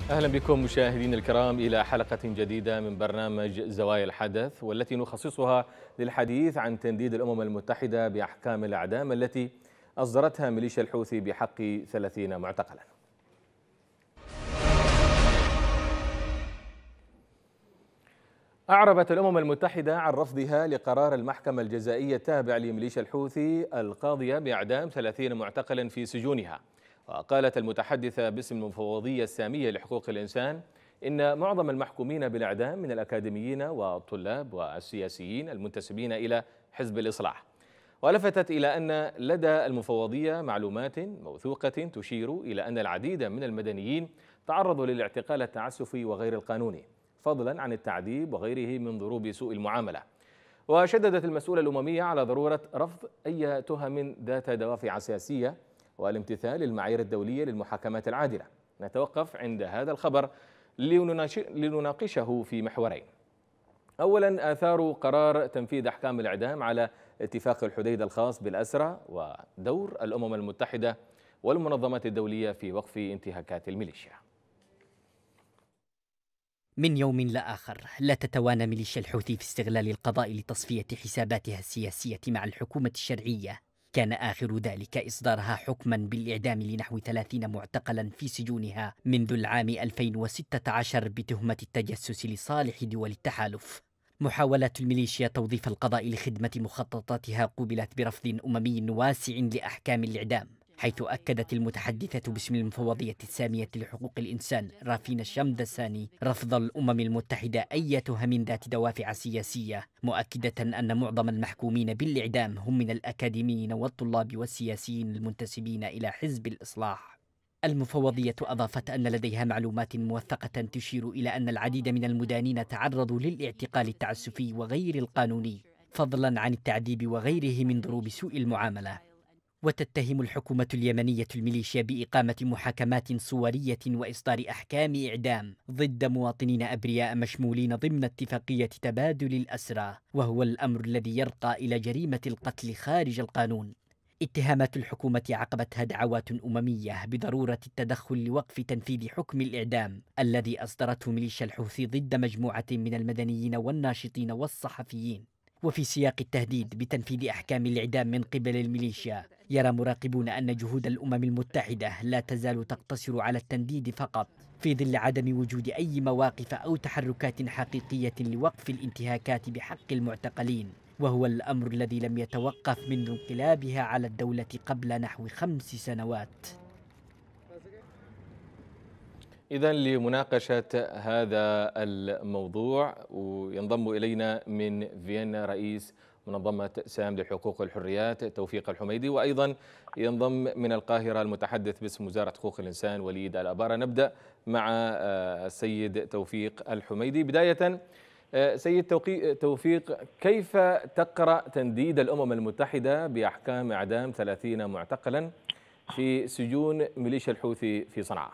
أهلا بكم مشاهدينا الكرام إلى حلقة جديدة من برنامج زوايا الحدث، والتي نخصصها للحديث عن تنديد الأمم المتحدة بأحكام الإعدام التي أصدرتها ميليشيا الحوثي بحق 30 معتقلا. أعربت الأمم المتحدة عن رفضها لقرار المحكمة الجزائية التابع لميليشيا الحوثي القاضية بإعدام 30 معتقلا في سجونها. وقالت المتحدثة باسم المفوضية السامية لحقوق الإنسان إن معظم المحكومين بالإعدام من الأكاديميين والطلاب والسياسيين المنتسبين إلى حزب الإصلاح. ولفتت إلى أن لدى المفوضية معلومات موثوقة تشير إلى أن العديد من المدنيين تعرضوا للاعتقال التعسفي وغير القانوني، فضلا عن التعذيب وغيره من ضروب سوء المعاملة. وشددت المسؤولة الأممية على ضرورة رفض أي تهم ذات دوافع سياسية والامتثال للمعايير الدولية للمحاكمات العادلة. نتوقف عند هذا الخبر لنناقشه في محورين. أولا، آثار قرار تنفيذ أحكام الإعدام على اتفاق الحديدة الخاص بالأسرى، ودور الأمم المتحدة والمنظمات الدولية في وقف انتهاكات الميليشيا. من يوم لآخر لا تتوانى ميليشيا الحوثي في استغلال القضاء لتصفية حساباتها السياسية مع الحكومة الشرعية. كان آخر ذلك إصدارها حكما بالإعدام لنحو 30 معتقلا في سجونها منذ العام 2016 بتهمة التجسس لصالح دول التحالف. محاولات الميليشيا توظيف القضاء لخدمة مخططاتها قوبلت برفض أممي واسع لأحكام الإعدام، حيث أكدت المتحدثة باسم المفوضية السامية لحقوق الإنسان رافين الشمدساني رفض الأمم المتحدة أي تهم ذات دوافع سياسية، مؤكدة أن معظم المحكومين بالإعدام هم من الأكاديميين والطلاب والسياسيين المنتسبين إلى حزب الإصلاح. المفوضية أضافت أن لديها معلومات موثقة تشير إلى أن العديد من المدانين تعرضوا للاعتقال التعسفي وغير القانوني، فضلا عن التعذيب وغيره من ضروب سوء المعاملة. وتتهم الحكومة اليمنية الميليشيا بإقامة محاكمات صورية وإصدار أحكام إعدام ضد مواطنين أبرياء مشمولين ضمن اتفاقية تبادل الأسرى، وهو الأمر الذي يرقى إلى جريمة القتل خارج القانون. اتهامات الحكومة عقبتها دعوات أممية بضرورة التدخل لوقف تنفيذ حكم الإعدام الذي أصدرته ميليشيا الحوثي ضد مجموعة من المدنيين والناشطين والصحفيين. وفي سياق التهديد بتنفيذ أحكام الإعدام من قبل الميليشيا، يرى مراقبون أن جهود الأمم المتحدة لا تزال تقتصر على التنديد فقط، في ظل عدم وجود أي مواقف أو تحركات حقيقية لوقف الانتهاكات بحق المعتقلين، وهو الأمر الذي لم يتوقف منذ انقلابها على الدولة قبل نحو 5 سنوات. إذن لمناقشة هذا الموضوع وينضم إلينا من فيينا رئيس منظمة سام للحقوق والحريات توفيق الحميدي، وأيضا ينضم من القاهرة المتحدث باسم وزارة حقوق الإنسان وليد الأبارة. نبدأ مع السيد توفيق الحميدي. بداية، سيد توفيق، كيف تقرأ تنديد الأمم المتحدة بأحكام إعدام 30 معتقلا في سجون ميليشيا الحوثي في صنعاء؟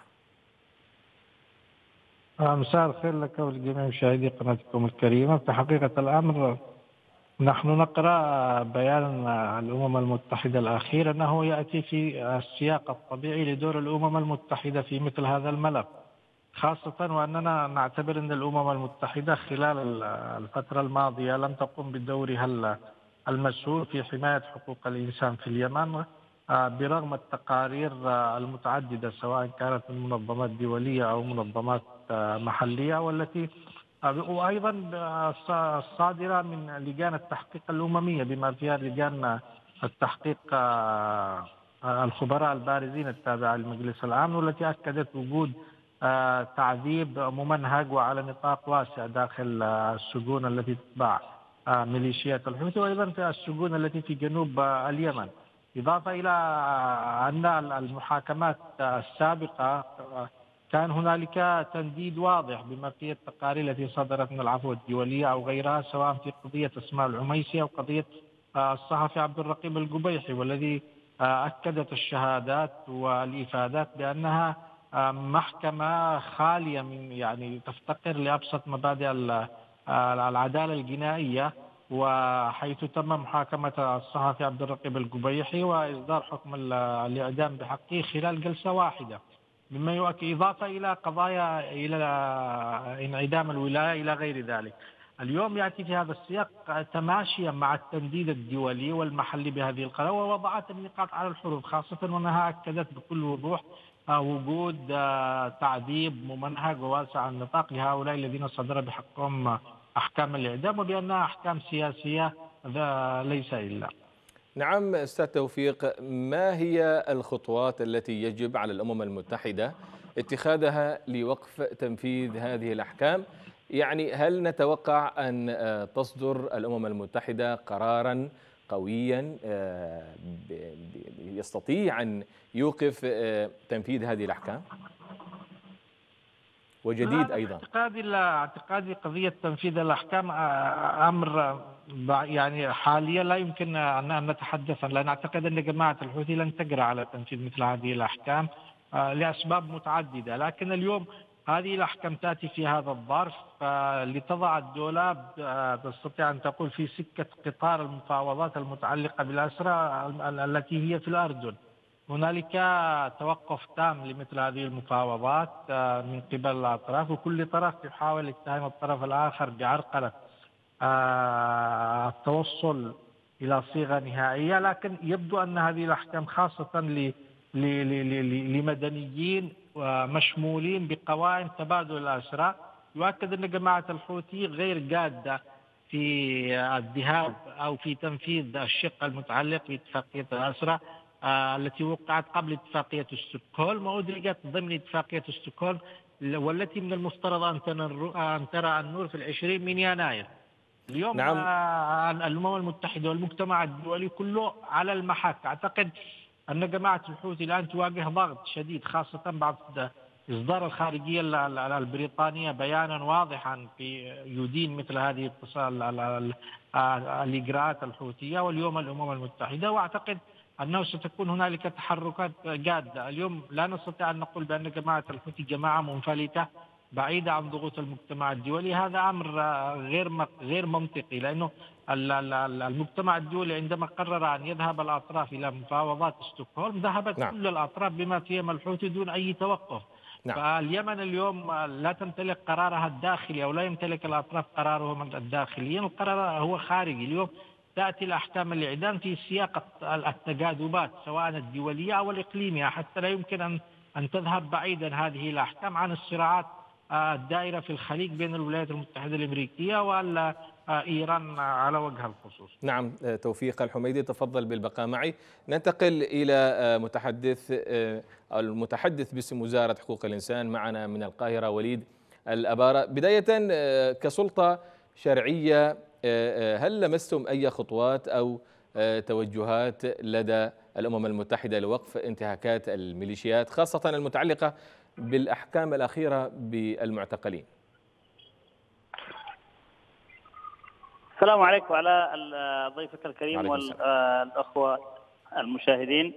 مساء الخير لك ولجميع مشاهدي قناتكم الكريمة. في حقيقة الأمر نحن نقرأ بيان الأمم المتحدة الأخير أنه يأتي في السياق الطبيعي لدور الأمم المتحدة في مثل هذا الملف، خاصة وأننا نعتبر أن الأمم المتحدة خلال الفترة الماضية لم تقم بدورها المسؤول في حماية حقوق الإنسان في اليمن، برغم التقارير المتعددة سواء كانت من منظمات دولية أو منظمات محلية، والتي وأيضا الصادرة من لجان التحقيق الأممية بما فيها لجان التحقيق الخبراء البارزين التابعة للمجلس العام، والتي أكدت وجود تعذيب ممنهج وعلى نطاق واسع داخل السجون التي تتبع ميليشيات الحوثي، وأيضا في السجون التي في جنوب اليمن. إضافة إلى أن المحاكمات السابقة كان هنالك تنديد واضح بما فيه التقارير التي صدرت من العفو الدولية أو غيرها، سواء في قضية أسماء العميسي أو قضية الصحفي عبد الرقيب القبيحي، والذي أكدت الشهادات والإفادات بأنها محكمة خالية من تفتقر لأبسط مبادئ العدالة الجنائية، وحيث تم محاكمة الصحفي عبد الرقيب القبيحي وإصدار حكم الإعدام بحقه خلال جلسة واحدة. مما يؤكد إضافة إلى قضايا إلى انعدام الولاية إلى غير ذلك. اليوم يأتي في هذا السياق تماشيا مع التنديد الدولي والمحلي بهذه القضايا، ووضعت النقاط على الحروف، خاصة وأنها أكدت بكل وضوح وجود تعذيب ممنهج وواسع النطاق لهؤلاء الذين صدر بحقهم أحكام الإعدام، وبأنها أحكام سياسية ليس إلا. نعم أستاذ توفيق، ما هي الخطوات التي يجب على الأمم المتحدة اتخاذها لوقف تنفيذ هذه الأحكام؟ يعني هل نتوقع أن تصدر الأمم المتحدة قراراً قوياً يستطيع أن يوقف تنفيذ هذه الأحكام؟ وجديد أيضاً. اعتقادي قضية تنفيذ الأحكام أمر يعني حاليا لا يمكن أن نتحدث عنه، لأن أعتقد أن جماعة الحوثي لن تجرأ على تنفيذ مثل هذه الأحكام لأسباب متعددة. لكن اليوم هذه الأحكام تأتي في هذا الظرف لتضع الدولة تستطيع أن تقول في سكة قطار المفاوضات المتعلقة بالأسرى التي هي في الأردن. هنالك توقف تام لمثل هذه المفاوضات من قبل الأطراف، وكل طرف يحاول اتهام الطرف الآخر بعرقلة التوصل إلى صيغة نهائية. لكن يبدو أن هذه الأحكام خاصة لمدنيين مشمولين بقوائم تبادل الأسرى يؤكد أن جماعة الحوثي غير جادة في الذهاب أو في تنفيذ الشق المتعلق باتفاقية الأسرى التي وقعت قبل اتفاقية ستوكهولم وأدرجت ضمن اتفاقية ستوكهولم، والتي من المفترض أن ترى النور في 20 من يناير. اليوم نعم. الأمم المتحدة والمجتمع الدولي كله على المحك. أعتقد أن جماعة الحوثي الآن تواجه ضغط شديد، خاصة بعد إصدار الخارجية البريطانية بيانا واضحا يدين مثل هذه الإجراءات الحوثية، واليوم الأمم المتحدة. وأعتقد أنه ستكون هنالك تحركات جادة. اليوم لا نستطيع أن نقول بأن جماعة الحوثي جماعة منفلتة بعيدة عن ضغوط المجتمع الدولي، هذا أمر غير منطقي، لأنه المجتمع الدولي عندما قرر أن يذهب الأطراف إلى مفاوضات ستوكهولم ذهبت نعم. كل الأطراف بما فيهم الحوثي دون أي توقف. نعم. فاليمن اليوم لا تمتلك قرارها الداخلي أو لا يمتلك الأطراف قرارهم الداخلي، القرار هو خارجي. اليوم تأتي الأحكام الإعدام في سياق التجاذبات سواء الدولية أو الإقليمية، حتى لا يمكن أن تذهب بعيدا هذه الأحكام عن الصراعات الدائرة في الخليج بين الولايات المتحدة الأمريكية وإيران على وجه الخصوص. نعم. توفيق الحميدي، تفضل بالبقاء معي. ننتقل إلى المتحدث باسم وزارة حقوق الإنسان معنا من القاهرة، وليد الأبارة. بداية كسلطة شرعية، هل لمستم أي خطوات أو توجهات لدى الأمم المتحدة لوقف انتهاكات الميليشيات خاصة المتعلقة بالأحكام الأخيرة بالمعتقلين؟ السلام عليكم وعلى ضيفك الكريم والأخوة المشاهدين.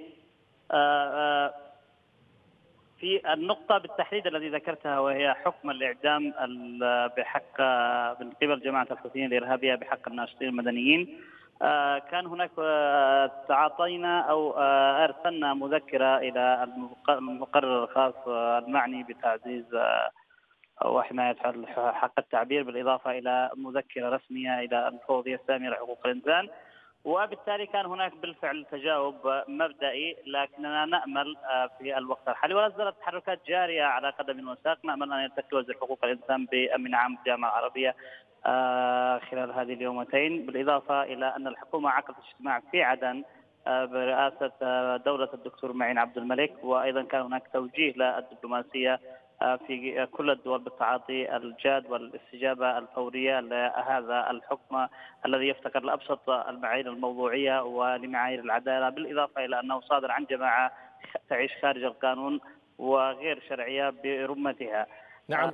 في النقطة بالتحديد الذي ذكرتها وهي حكم الإعدام بحق من قبل جماعة الحوثيين الإرهابية بحق الناشطين المدنيين، كان هناك تعاطينا أو أرسلنا مذكرة إلى المقرر الخاص المعني بتعزيز وحماية حق التعبير، بالإضافة إلى مذكرة رسمية إلى المفوضية السامية لحقوق الإنسان، وبالتالي كان هناك بالفعل تجاوب مبدئي. لكننا نأمل في الوقت الحالي ولا زالت تحركات جارية على قدم وساق، نأمل أن يلتقي وزير حقوق الإنسان بأمين عام الجامعة العربية خلال هذه اليومتين، بالإضافة إلى أن الحكومة عقدت اجتماع في عدن برئاسة دولة الدكتور معين عبد الملك، وأيضا كان هناك توجيه للدبلوماسية في كل الدول بالتعاطي الجاد والاستجابة الفورية لهذا الحكم الذي يفتقر لأبسط المعايير الموضوعية ولمعايير العدالة، بالإضافة إلى أنه صادر عن جماعة تعيش خارج القانون وغير شرعية برمتها. نعم.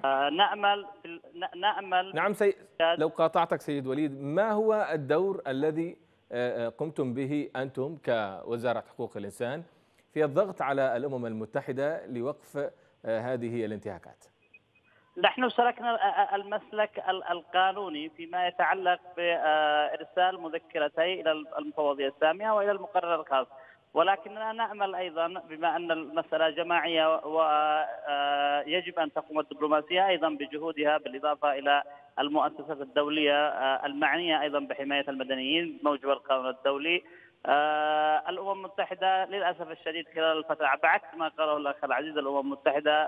نأمل نعم. لو قاطعتك سيد وليد، ما هو الدور الذي قمتم به أنتم كوزارة حقوق الإنسان في الضغط على الأمم المتحدة لوقف هذه الانتهاكات؟ نحن سلكنا المسلك القانوني فيما يتعلق بإرسال مذكرتي إلى المفوضية السامية وإلى المقرر الخاص، ولكننا نأمل أيضا بما أن المسألة جماعية ويجب أن تقوم الدبلوماسية أيضا بجهودها، بالإضافة إلى المؤسسات الدولية المعنية أيضا بحماية المدنيين موجب القانون الدولي. الأمم المتحدة للأسف الشديد خلال الفترة، بعكس ما قاله الأخ العزيز، الأمم المتحدة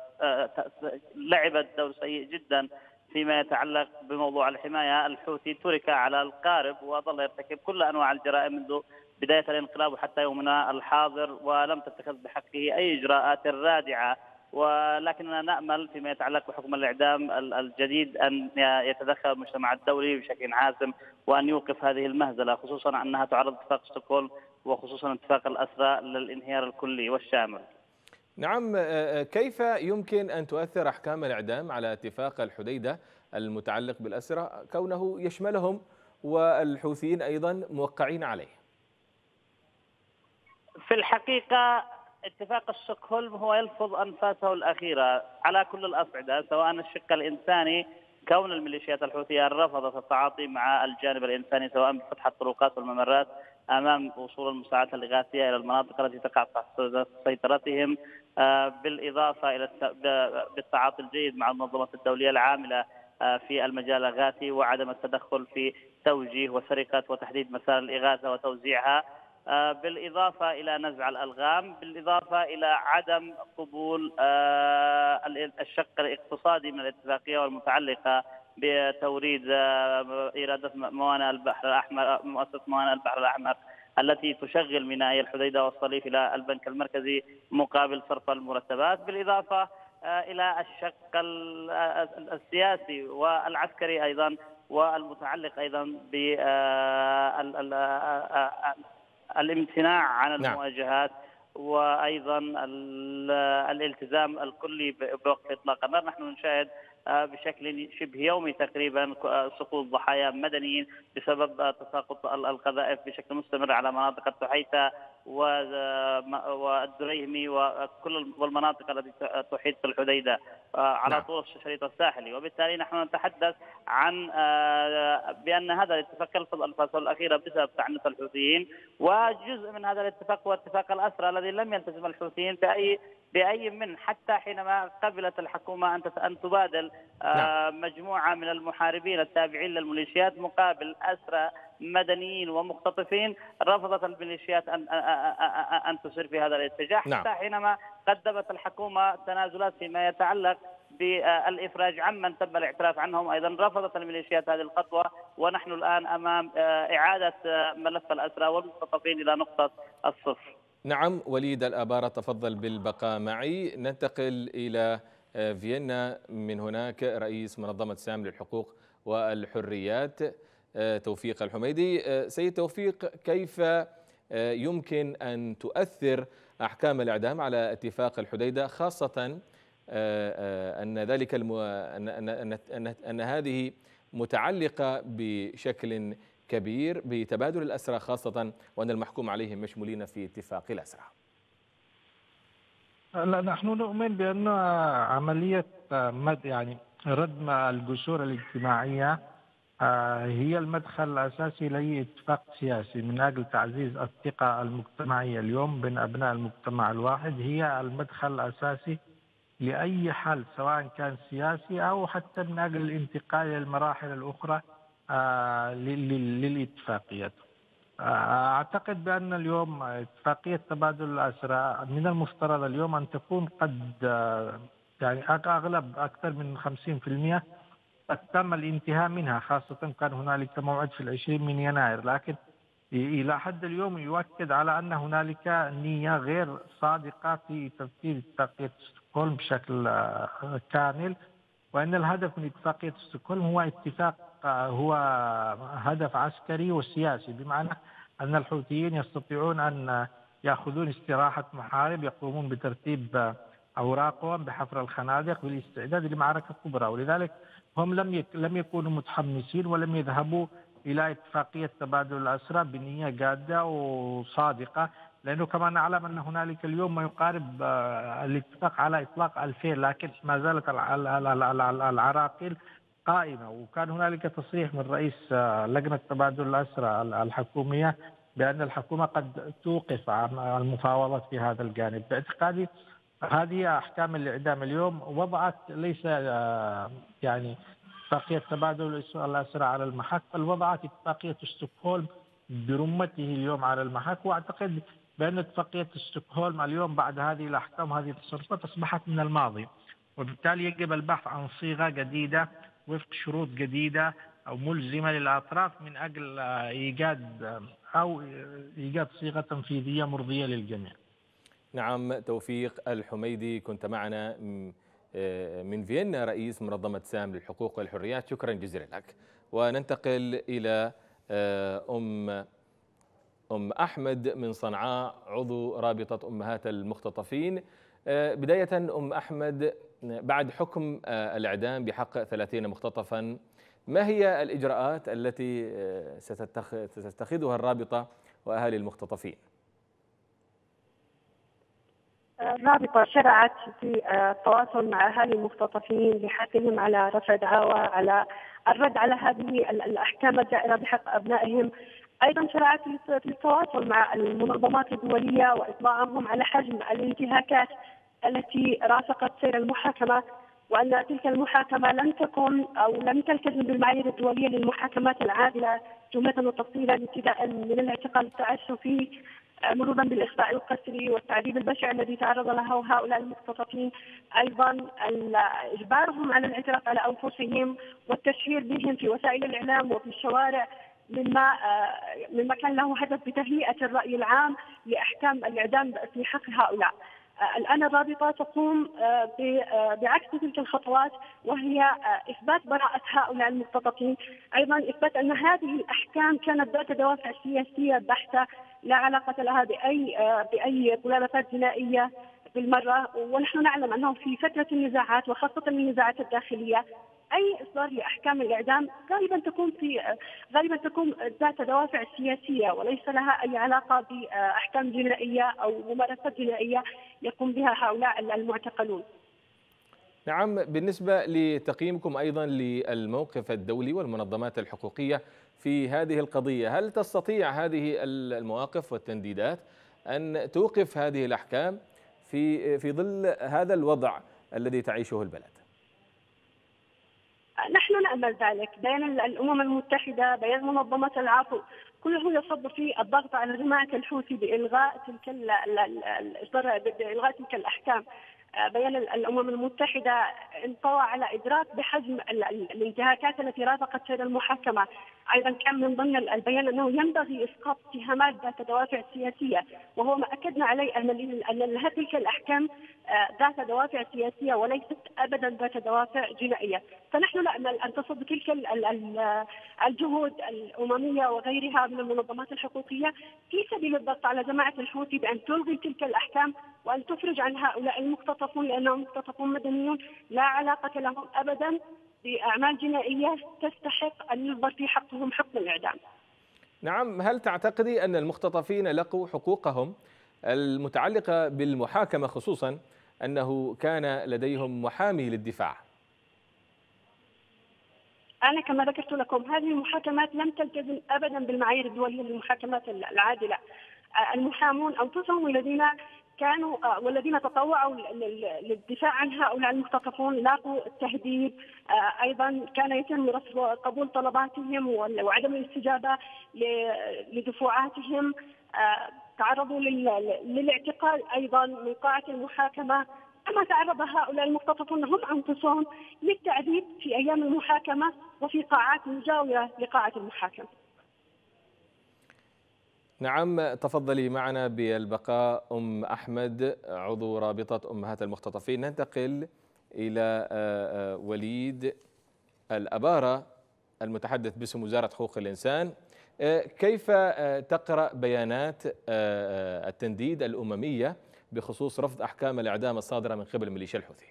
لعبت دور سيء جدا فيما يتعلق بموضوع الحماية. الحوثي ترك على القارب وظل يرتكب كل أنواع الجرائم منذ بداية الانقلاب وحتى يومنا الحاضر، ولم تتخذ بحقه أي إجراءات رادعة. ولكننا نأمل فيما يتعلق بحكم الإعدام الجديد أن يتدخل المجتمع الدولي بشكل حاسم وأن يوقف هذه المهزلة، خصوصا أنها تعرض اتفاق ستوكهولم وخصوصا اتفاق الأسرى للانهيار الكلي والشامل. نعم، كيف يمكن أن تؤثر أحكام الإعدام على اتفاق الحديدة المتعلق بالأسرى كونه يشملهم والحوثيين أيضا موقعين عليه؟ في الحقيقة اتفاق ستوكهولم هو يلفظ أنفاسه الأخيرة على كل الأصعدة، سواء الشق الإنساني كون الميليشيات الحوثية رفضت التعاطي مع الجانب الإنساني سواء بفتح الطرقات والممرات أمام وصول المساعدات الإغاثية إلى المناطق التي تقع تحت سيطرتهم، بالإضافة إلى بالتعاطي الجيد مع المنظمة الدولية العاملة في المجال الإغاثي وعدم التدخل في توجيه وسرقة وتحديد مسار الإغاثة وتوزيعها، بالإضافة إلى نزع الألغام، بالإضافة إلى عدم قبول الشق الاقتصادي من الاتفاقية والمتعلقة بتوريد إيرادات موانئ البحر الأحمر، مؤسسة موانئ البحر الأحمر التي تشغل مينائي الحديدة والصليف إلى البنك المركزي مقابل صرف المرتبات، بالإضافة إلى الشق السياسي والعسكري أيضا والمتعلق أيضا بالامتناع عن المواجهات وأيضا الالتزام الكلي بوقف إطلاق النار. نحن نشاهد بشكل شبه يومي تقريبا سقوط ضحايا مدنيين بسبب تساقط القذائف بشكل مستمر على مناطق التحيتة والدريهمي وكل المناطق التي تحيط بالحديدة على طول الشريط الساحلي. وبالتالي نحن نتحدث عن بأن هذا الاتفاق يلفظ أنفاسه الأخيرة بسبب تعنت الحوثيين، وجزء من هذا الاتفاق هو اتفاق الأسرى الذي لم يلتزم الحوثيين بأي من، حتى حينما قبلت الحكومة أن تبادل مجموعة من المحاربين التابعين للميليشيات مقابل أسرى مدنيين ومختطفين، رفضت الميليشيات أن تسير في هذا الاتجاه، حتى حينما قدمت الحكومة تنازلات فيما يتعلق بالإفراج عمن تم الاعتراف عنهم، أيضا رفضت الميليشيات هذه الخطوة، ونحن الآن أمام إعادة ملف الأسرى والمختطفين إلى نقطة الصفر. نعم، وليد الآبار تفضل بالبقاء معي. ننتقل إلى فيينا، من هناك رئيس منظمة سام للحقوق والحريات توفيق الحميدي. سيد توفيق، كيف يمكن أن تؤثر أحكام الإعدام على اتفاق الحديدة، خاصة أن ذلك أن هذه متعلقة بشكل كبير بتبادل الأسرى، خاصة وأن المحكوم عليهم مشمولين في اتفاق الأسرى؟ لا، نحن نؤمن بأن عملية ردم الجسور الاجتماعية هي المدخل الأساسي لأي اتفاق سياسي من أجل تعزيز الثقة المجتمعية اليوم بين أبناء المجتمع الواحد. هي المدخل الأساسي لأي حل سواء كان سياسي أو حتى من أجل الانتقال إلى المراحل الأخرى للاتفاقيات. أعتقد بأن اليوم اتفاقية تبادل الأسرى من المفترض اليوم أن تكون قد أغلب أكثر من 50% قد تم الانتهاء منها، خاصة كان هنالك موعد في 20 من يناير، لكن إلى حد اليوم يؤكد على أن هنالك نية غير صادقة في تنفيذ اتفاقية ستوكهولم بشكل كامل، وأن الهدف من اتفاقية ستوكهولم هو اتفاق هو هدف عسكري وسياسي، بمعنى أن الحوثيين يستطيعون أن يأخذون استراحة محارب، يقومون بترتيب أوراقهم بحفر الخنادق بالاستعداد لمعركة كبرى، ولذلك هم لم يكونوا متحمسين ولم يذهبوا إلى اتفاقية تبادل الأسرى بنية جادة وصادقة، لأنه كما نعلم أن هنالك اليوم ما يقارب الاتفاق على إطلاق 2000، لكن ما زالت العراقيل قائمة. وكان هنالك تصريح من رئيس لجنة تبادل الأسرى الحكومية بأن الحكومة قد توقف عن المفاوضات في هذا الجانب. باعتقادي هذه أحكام الإعدام اليوم وضعت ليس يعني اتفاقية تبادل الأسرى على المحك، بل وضعت اتفاقية ستوكهولم برمته اليوم على المحك. وأعتقد بأن اتفاقية ستوكهولم اليوم بعد هذه الأحكام هذه التصرفات أصبحت من الماضي، وبالتالي يجب البحث عن صيغة جديدة وفق شروط جديدة أو ملزمة للأطراف من أجل إيجاد صيغة تنفيذية مرضية للجميع. نعم، توفيق الحميدي كنت معنا من فيينا رئيس منظمة سام للحقوق والحريات، شكرا جزيلا لك. وننتقل إلى أم أحمد من صنعاء عضو رابطة أمهات المختطفين. بداية أم أحمد، بعد حكم الإعدام بحق 30 مختطفا، ما هي الإجراءات التي ستتخذها الرابطة وأهالي المختطفين؟ الرابطة شرعت في التواصل مع أهالي المختطفين بحثهم على رفع دعاوى على الرد على هذه الأحكام الجائرة بحق أبنائهم. أيضا شرعت في التواصل مع المنظمات الدولية وإطلاعهم على حجم الانتهاكات التي رافقت سير المحاكمة، وأن تلك المحاكمة لم تكن أو لم تلتزم بالمعايير الدولية للمحاكمات العادلة جملة وتفصيلا، ابتداء من الاعتقال التعسفي مرورا بالإخفاء القسري والتعذيب البشع الذي تعرض له هؤلاء المختطفين، أيضا إجبارهم على الاعتراف على أنفسهم والتشهير بهم في وسائل الإعلام وفي الشوارع، مما كان له هدف بتهيئة الرأي العام لأحكام الإعدام في حق هؤلاء. الآن الرابطة تقوم بعكس تلك الخطوات، وهي إثبات براءة هؤلاء المختطفين، أيضا إثبات أن هذه الأحكام كانت ذات دوافع سياسية بحتة لا علاقة لها بأي ملابسات جنائية بالمرة. ونحن نعلم أنه في فترة النزاعات وخاصة النزاعات الداخلية أي إصدار لأحكام الإعدام غالبا تكون ذات دوافع سياسية وليس لها أي علاقة بأحكام جنائية أو ممارسات جنائية يقوم بها هؤلاء المعتقلون. نعم، بالنسبة لتقييمكم أيضا للموقف الدولي والمنظمات الحقوقية في هذه القضية، هل تستطيع هذه المواقف والتنديدات أن توقف هذه الأحكام في ظل هذا الوضع الذي تعيشه البلد؟ نحن نأمل ذلك. بيان الأمم المتحدة، بيان منظمة العفو، كله يصب في الضغط على جماعة الحوثي بإلغاء تلك الأحكام. بيان الأمم المتحدة انطوى على إدراك بحجم الانتهاكات التي رافقت سير المحاكمة. أيضا كان من ضمن البيان أنه ينبغي إسقاط اتهامات ذات دوافع سياسية، وهو ما أكدنا عليه أن تلك الأحكام ذات دوافع سياسية وليست أبدا ذات دوافع جنائية. فنحن نأمل أن تصب تلك الجهود الأممية وغيرها من المنظمات الحقوقية في سبيل الضغط على جماعة الحوثي بأن تلغي تلك الأحكام وأن تفرج عن هؤلاء المختطفون، لأنهم مختطفون مدنيون لا علاقة لهم أبدا بأعمال جنائية تستحق أن يصدر في حقهم حكم الإعدام. نعم، هل تعتقدي أن المختطفين لقوا حقوقهم المتعلقة بالمحاكمة، خصوصا أنه كان لديهم محامي للدفاع؟ أنا كما ذكرت لكم هذه المحاكمات لم تلتزم أبدا بالمعايير الدولية للمحاكمات العادلة. المحامون أنفسهم والذين تطوعوا للدفاع عن هؤلاء المختطفون لاقوا التهديد. أيضا كان يتم رفض قبول طلباتهم وعدم الاستجابة لدفوعاتهم. تعرضوا للاعتقال أيضا من قاعة المحاكمة. كما تعرض هؤلاء المختطفون هم أنفسهم للتعذيب في أيام المحاكمة وفي قاعات مجاورة لقاعة المحاكمة. نعم، تفضلي معنا بالبقاء أم أحمد عضو رابطة أمهات المختطفين. ننتقل إلى وليد الأبارة المتحدث باسم وزارة حقوق الإنسان. كيف تقرأ بيانات التنديد الأممية بخصوص رفض أحكام الإعدام الصادرة من قبل ميليشيا الحوثي؟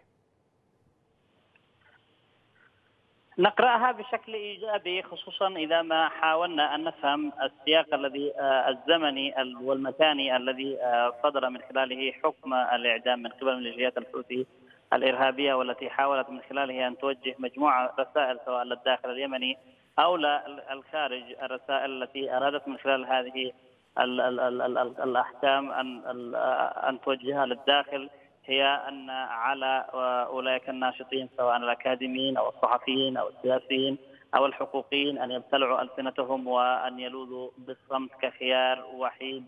نقرأها بشكل إيجابي، خصوصا إذا ما حاولنا أن نفهم السياق الزمني والمكاني الذي صدر من خلاله حكم الإعدام من قبل ميليشيات الحوثي الإرهابية، والتي حاولت من خلاله أن توجه مجموعة رسائل سواء للداخل اليمني أو للخارج، الرسائل التي أرادت من خلال هذه الأحكام أن توجهها للداخل هي أن على أولئك الناشطين سواء الأكاديميين أو الصحفيين أو السياسيين أو الحقوقيين أن يبتلعوا ألسنتهم وأن يلوذوا بالصمت كخيار وحيد،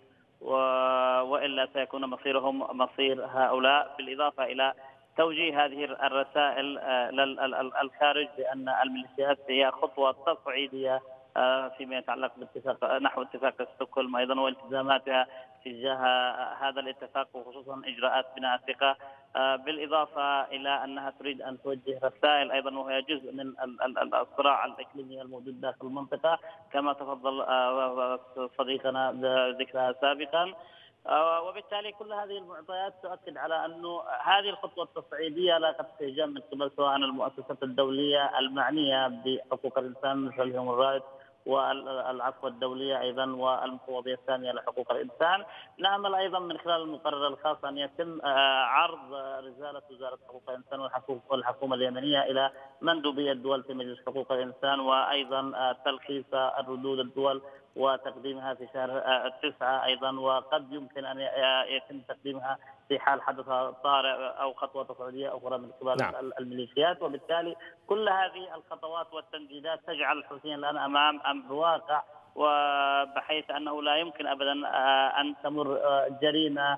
وإلا سيكون مصيرهم مصير هؤلاء، بالإضافة إلى توجيه هذه الرسائل للخارج بأن الميليشيات هي خطوة تصعيدية فيما يتعلق باتفاق نحو اتفاق ستوكهولم أيضا والتزاماتها تجاه هذا الاتفاق، وخصوصا إجراءات بناء الثقة، بالإضافة إلى أنها تريد أن توجه رسائل أيضا وهي جزء من الصراع الإقليمي الموجود داخل المنطقة كما تفضل صديقنا بذكرها سابقا. وبالتالي كل هذه المعطيات تؤكد على أنه هذه الخطوة التصعيدية لاقت استهجان من قبل سواء المؤسسات الدولية المعنية بحقوق الإنسان مثل الهيومن رايتس والعفو الدولية أيضا والمفوضية الثانية لحقوق الإنسان. نأمل أيضا من خلال المقرر الخاص أن يتم عرض رسالة وزارة حقوق الإنسان والحكومة اليمنية إلى مندوبية الدول في مجلس حقوق الإنسان، وأيضا تلخيص الردود الدول وتقديمها في شهر 9 أيضا، وقد يمكن أن يتم تقديمها في حال حدث طارئ أو خطوة تصعيدية أخرى من قبل الميليشيات. وبالتالي كل هذه الخطوات والتمديدات تجعل الحوثيين الآن أمام أمر واقع، وبحيث أنه لا يمكن أبدا أن تمر جريمة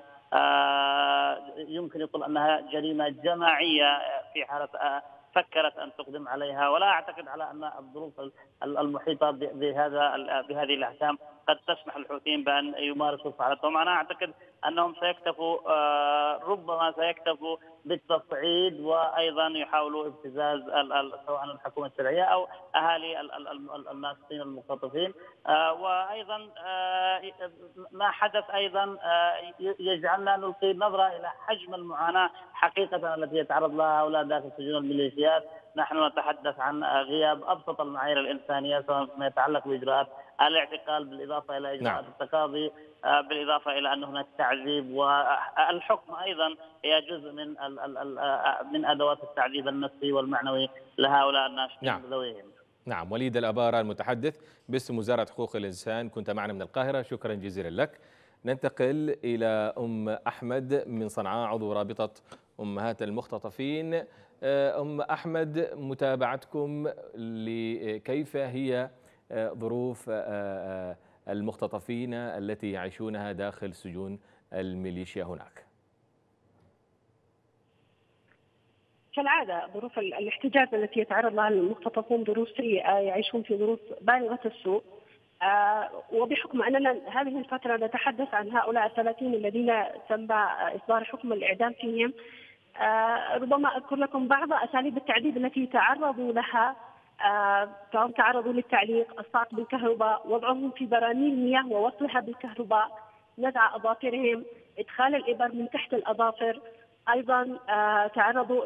يمكن يقول أنها جريمة جماعية في حالة فكرت أن تقدم عليها، ولا أعتقد على أن الظروف المحيطة بهذه الأحكام قد تسمح للحوثيين بأن يمارسوا فعلتهم. أنا أعتقد أنهم سيكتفوا ربما سيكتفوا بالتصعيد، وأيضا يحاولوا ابتزاز سواء الحكومة الشرعية أو أهالي الناشطين المختطفين. وأيضا ما حدث أيضا يجعلنا نلقي نظرة إلى حجم المعاناة حقيقة التي يتعرض لها هؤلاء داخل سجون الميليشيات. نحن نتحدث عن غياب أبسط المعايير الإنسانية سواء فيما يتعلق بإجراءات الاعتقال، بالإضافة إلى إجراءات التقاضي، بالإضافة إلى أن هناك تعذيب، والحكم أيضا هي جزء من أدوات التعذيب النفسي والمعنوي لهؤلاء الناشطين بذويهم. نعم، وليد الأبارة المتحدث باسم وزارة حقوق الإنسان، كنت معنا من القاهرة، شكرا جزيلا لك. ننتقل إلى أم أحمد من صنعاء عضو رابطة أمهات المختطفين. أم أحمد، متابعتكم لكيف هي ظروف المختطفين التي يعيشونها داخل سجون الميليشيا هناك؟ كالعادة ظروف الاحتجاز التي يتعرض لها المختطفون ظروف سيئة، يعيشون في ظروف بالغة السوء. وبحكم أننا هذه الفترة نتحدث عن هؤلاء 30 الذين تم إصدار حكم الإعدام فيهم، ربما أذكر لكم بعض أساليب التعذيب التي تعرضوا لها. تعرضوا للتعليق، الصعق بالكهرباء، وضعهم في براميل مياه ووصلها بالكهرباء، نزع أظافرهم، إدخال الإبر من تحت الأظافر. أيضا تعرضوا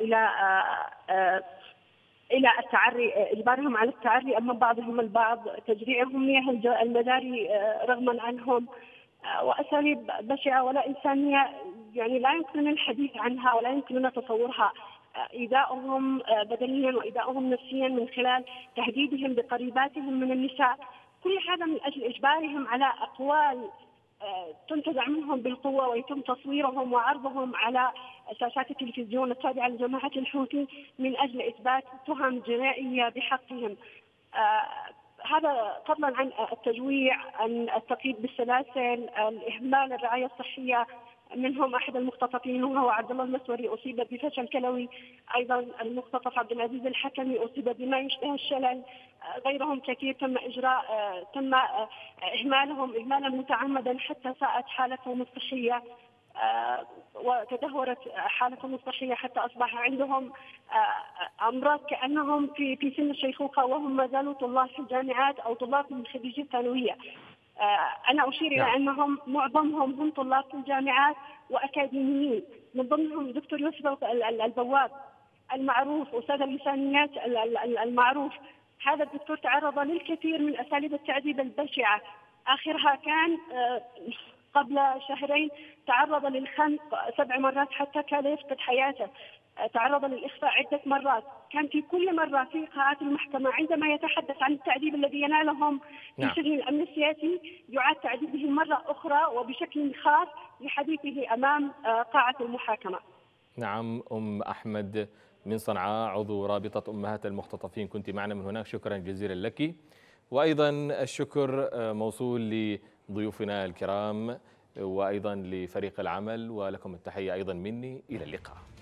إلى التعري، إجبارهم على التعري أمام بعضهم البعض، تجريعهم مياه المجاري رغما عنهم، وأساليب بشعة ولا إنسانية يعني لا يمكننا الحديث عنها ولا يمكننا تصورها. إيذاؤهم بدنيا وإيذاؤهم نفسيا من خلال تهديدهم بقريباتهم من النساء، كل هذا من أجل إجبارهم على أقوال تنتزع منهم بالقوة، ويتم تصويرهم وعرضهم على شاشات التلفزيون التابعة لجماعة الحوثي من أجل إثبات تهم جنائية بحقهم. هذا فضلا عن التجويع، عن التقييد بالسلاسل، الإهمال الرعاية الصحية. منهم أحد المختطفين وهو عبد الله المسوري أصيب بفشل كلوي، أيضا المختطف عبد العزيز الحكمي أصيب بما يشبه الشلل، غيرهم كثير تم إهمالهم إهمالا متعمدا حتى ساءت حالتهم الصحية، وتدهورت حالتهم الصحية حتى أصبح عندهم أمراض كأنهم في سن الشيخوخة وهم ما زالوا طلاب في الجامعات أو طلاب من خريجي الثانوية. أنا أشير إلى أنهم معظمهم هم طلاب في الجامعات وأكاديميين، من ضمنهم دكتور يوسف البواب المعروف، أستاذ اللسانيات المعروف. هذا الدكتور تعرض للكثير من أساليب التعذيب البشعة، آخرها كان قبل شهرين تعرض للخنق 7 مرات حتى كاد يفقد حياته. تعرض للإخفاء عدة مرات. كان في كل مرة في قاعات المحكمة عندما يتحدث عن التعذيب الذي ينالهم في سجن الأمن السياسي يعاد تعذيبهم مرة أخرى وبشكل خاص لحديثه أمام قاعة المحاكمة. نعم، أحمد من صنعاء عضو رابطة أمهات المختطفين كنت معنا من هناك، شكرا جزيلا لك. وأيضا الشكر موصول لضيوفنا الكرام وأيضا لفريق العمل، ولكم التحية أيضا مني، إلى اللقاء.